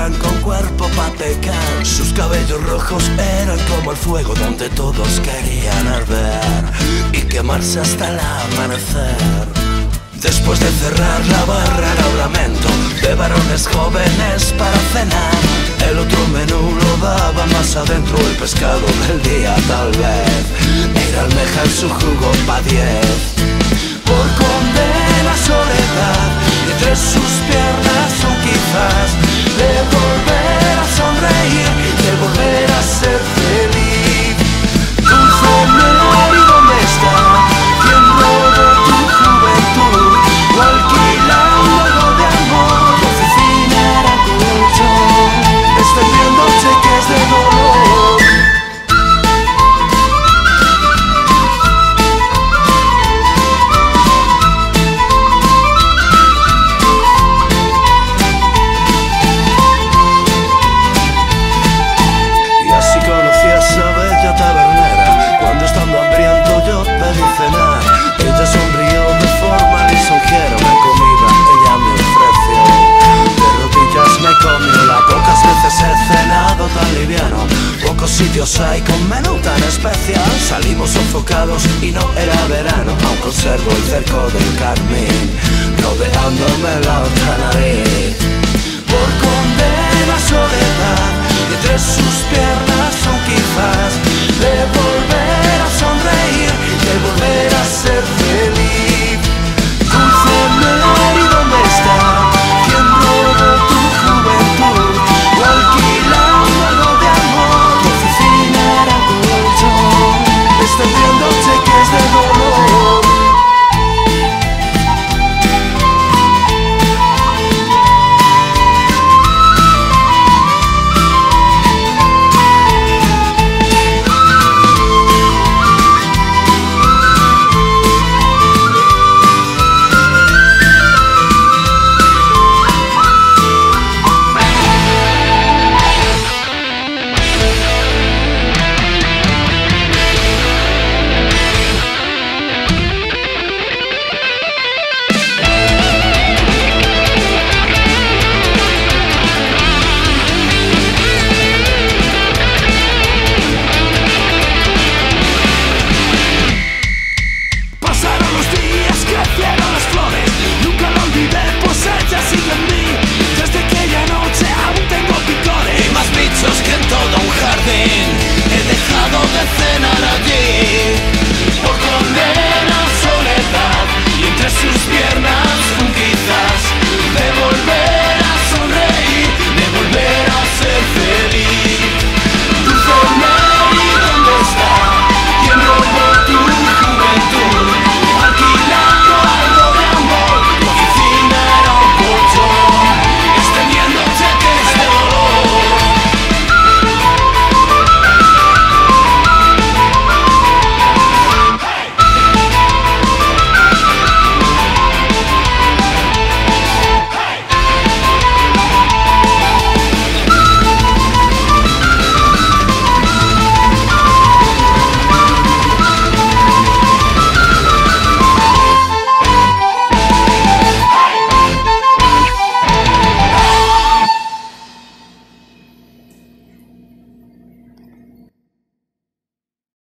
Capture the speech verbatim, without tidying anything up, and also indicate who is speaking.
Speaker 1: eran con cuerpo pa' pecar. Sus cabellos rojos eran como el fuego donde todos querían arder y quemarse hasta el amanecer. Después de cerrar la barra era un lamento de varones jóvenes para cenar. El otro menú lo daba más adentro, el pescado del día tal vez era almeja en su jugo pa' diez. Por condena soledad y entre sus piernas son quizás de volver a sonreír, de volver a ser feliz. Dulce Mary, ¿dónde está? ¿Quién robó tu juventud? O alquilando algo de amor, tu oficina era colchón, extendiendo cheques de dolor. Y así conocí a esa bella tabernera, cuando estando hambriento yo pedí cenar. Ella sonrió de forma lisonjera, una comida ella me ofreció. De rodillas me comió la, pocas veces he cenado tan liviano. Pocos sitios hay con menú tan especial. Salimos sofocados y no era verano, aún conservo el cerco del carmín rodeándome la otra nariz. Por condena soledad y entre sus piernas son quizás de